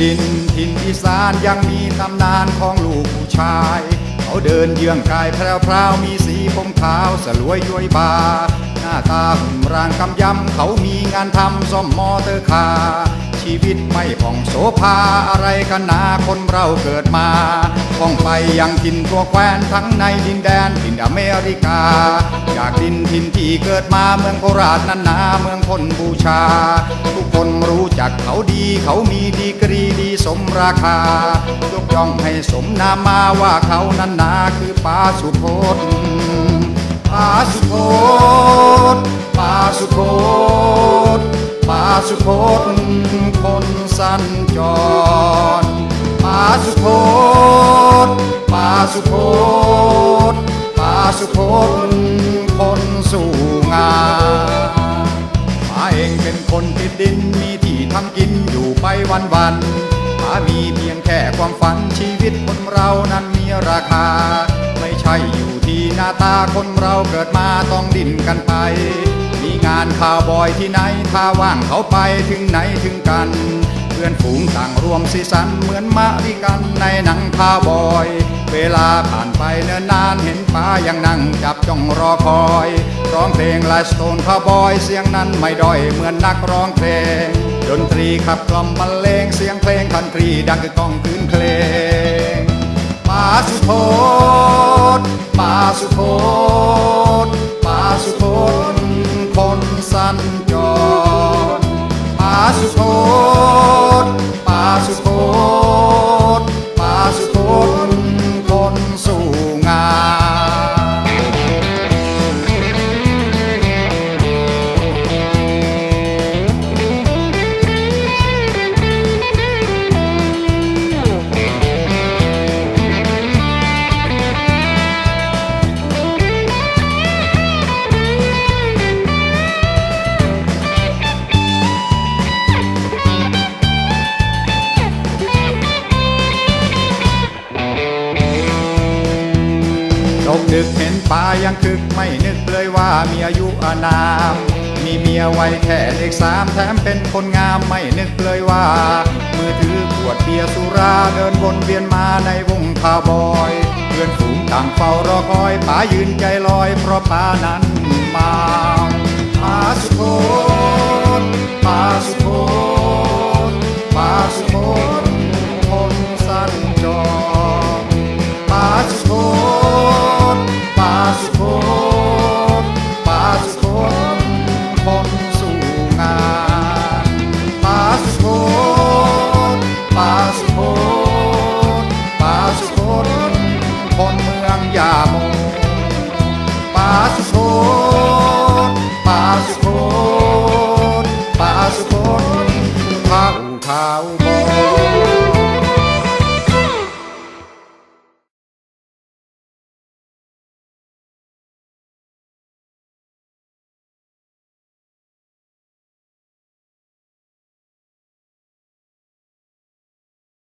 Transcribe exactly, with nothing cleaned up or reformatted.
ดินถิ่นอีสานยังมีตำนานของลูกผู้ชายเขาเดินเยื้องกายแพรวๆมีสีผมขาวสลวยย้อยบาหน้าตาหุ่นร่างกำยำเขามีงานทำซ่อมมอเตอร์คาร์ชีวิตไม่ผ่องโสภาอะไรกันนาคนเราเกิดมาท่องไปยังถิ่นตัวแคว้นทั้งในดินแดนถิ่นอเมริกาจากดินถิ่นที่เกิดมาเมืองโคราชนั้นนาเมืองคนบูชาทุกคนรู้จักเขาดีเขามีดีกรีดีสมราคายกย่องให้สมนามมาว่าเขานั้นนาคือป๋าสุพจน์ป๋าสุพจน์ป๋าสุพจน์ป๋าสุพจน์คนสัญจรป๋าสุพจน์ป๋าสุพจน์ป๋าสุพจน์คนสู่งานป๋าเองเป็นคนติดดินมีที่ทำกินอยู่ไปวันวันป๋ามีเพียงแค่ความฝันชีวิตคนเรานั้นมีราคาไม่ใช่อยู่ที่หน้าตาคนเราเกิดมาต้องดิ้นกันไปมีงานข่าวบอยที่ไหนถ้าว่างเขาไปถึงไหนถึงกันเพื่อนฝูงต่างรวมสีสันเหมือนมาริกันในหนังข่าวบอยเวลาผ่านไปเนิ่นนานเห็นป้ายังนั่งจับจ้องรอคอยร้องเพลงไลฟ์สโตนข่าวบอยเสียงนั้นไม่ด้อยเหมือนนักร้องเพลงดนตรีขับกล่อมบรรเลงเสียงเพลงคันทรีดังกึกก้องคืนเพลงป๋าสุพจน์ป๋าสุพจน์ป๋าสุพจน์คนสัญจรป๋าสุพจน์ป๋าสุพจน์ป๋าสุพจน์คนสู่งานตกดึกเห็นป่ายังคึกไม่นึกเลยว่ามีอายุอานามมีเมียไว้แค่เลขสามแถมเป็นคนงามไม่นึกเลยว่ามือถือขวดเบียร์สุราเดินวนเวียนมาในวงคาวบอยเพื่อนฝูงต่างเฝ้ารอคอยป่ายืนใจลอยเพราะป่านั้นมาป๋าสุพจน์